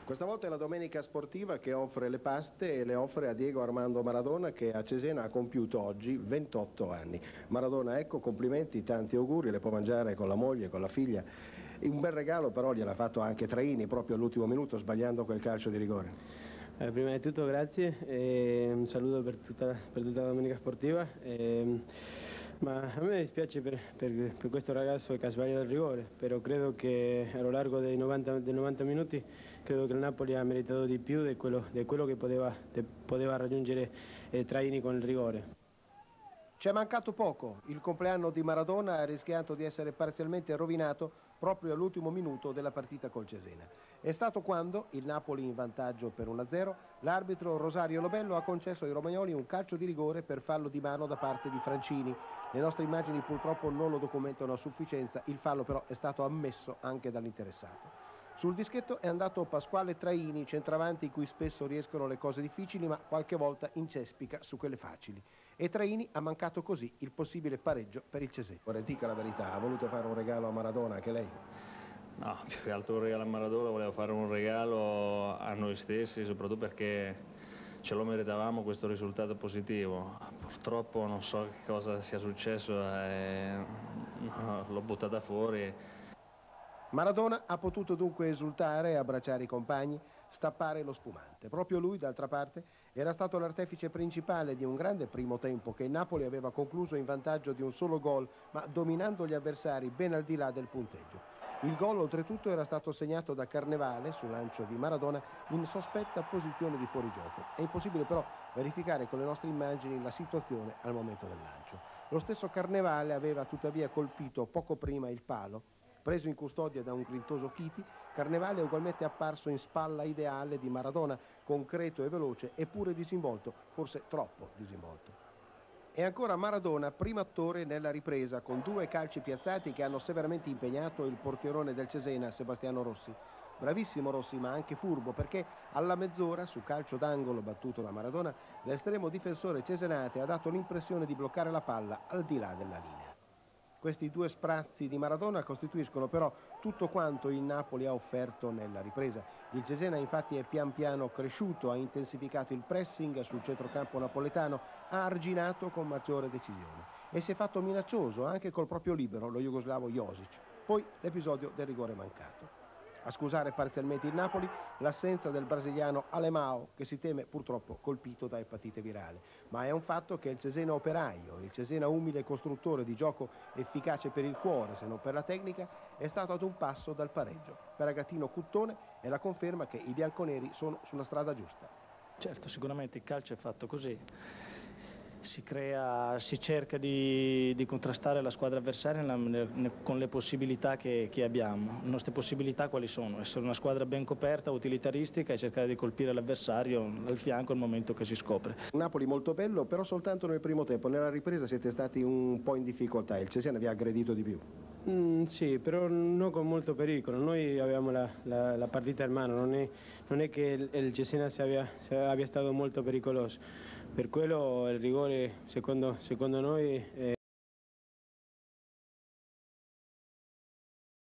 Questa volta è la domenica sportiva che offre le paste e le offre a Diego Armando Maradona, che a Cesena ha compiuto oggi 28 anni. Maradona, ecco, complimenti, tanti auguri, le può mangiare con la moglie, con la figlia. Un bel regalo però gliel'ha fatto anche Traini proprio all'ultimo minuto, sbagliando quel calcio di rigore. Prima di tutto grazie e un saluto per tutta la domenica sportiva. Ma a me dispiace per questo ragazzo che ha sbagliato il rigore, però credo che a lo largo dei 90 minuti credo che il Napoli ha meritato di più di quello che poteva raggiungere Traini con il rigore. Ci è mancato poco, il compleanno di Maradona ha rischiato di essere parzialmente rovinato proprio all'ultimo minuto della partita col Cesena. È stato quando, il Napoli in vantaggio per 1-0, l'arbitro Rosario Lobello ha concesso ai romagnoli un calcio di rigore per fallo di mano da parte di Francini. Le nostre immagini purtroppo non lo documentano a sufficienza, il fallo però è stato ammesso anche dall'interessato. Sul dischetto è andato Pasquale Traini, centravanti in cui spesso riescono le cose difficili ma qualche volta incespica su quelle facili. E Traini ha mancato così il possibile pareggio per il Cesena. Ora dica la verità, ha voluto fare un regalo a Maradona anche lei? No, più che altro un regalo a Maradona, volevo fare un regalo a noi stessi, soprattutto perché ce lo meritavamo questo risultato positivo. Purtroppo non so che cosa sia successo, l'ho buttata fuori. Maradona ha potuto dunque esultare, abbracciare i compagni, stappare lo spumante. Proprio lui, d'altra parte, era stato l'artefice principale di un grande primo tempo che il Napoli aveva concluso in vantaggio di un solo gol, ma dominando gli avversari ben al di là del punteggio. Il gol oltretutto era stato segnato da Carnevale su lancio di Maradona in sospetta posizione di fuorigioco. È impossibile però verificare con le nostre immagini la situazione al momento del lancio. Lo stesso Carnevale aveva tuttavia colpito poco prima il palo. Preso in custodia da un grintoso Chiti, Carnevale è ugualmente apparso in spalla ideale di Maradona, concreto e veloce, eppure disinvolto, forse troppo disinvolto. E ancora Maradona, primo attore nella ripresa, con due calci piazzati che hanno severamente impegnato il portierone del Cesena, Sebastiano Rossi. Bravissimo Rossi, ma anche furbo, perché alla mezz'ora, su calcio d'angolo battuto da Maradona, l'estremo difensore cesenate ha dato l'impressione di bloccare la palla al di là della linea. Questi due sprazzi di Maradona costituiscono però tutto quanto il Napoli ha offerto nella ripresa. Il Cesena infatti è pian piano cresciuto, ha intensificato il pressing sul centrocampo napoletano, ha arginato con maggiore decisione e si è fatto minaccioso anche col proprio libero, lo jugoslavo Josic. Poi l'episodio del rigore mancato. A scusare parzialmente il Napoli, l'assenza del brasiliano Alemão, che si teme purtroppo colpito da epatite virale. Ma è un fatto che il Cesena operaio, il Cesena umile costruttore di gioco efficace per il cuore, se non per la tecnica, è stato ad un passo dal pareggio. Per Agatino Cuttone è la conferma che i bianconeri sono sulla strada giusta. Certo, sicuramente il calcio è fatto così. Si cerca di contrastare la squadra avversaria con le possibilità che abbiamo. Le nostre possibilità quali sono? Essere una squadra ben coperta, utilitaristica e cercare di colpire l'avversario al fianco nel momento che si scopre. Un Napoli molto bello, però soltanto nel primo tempo. Nella ripresa siete stati un po' in difficoltà, il Cesena vi ha aggredito di più. Sì, però non con molto pericolo. Noi avevamo la partita in mano, non è che il Cesena abbia stato molto pericoloso. Per quello il rigore, secondo noi,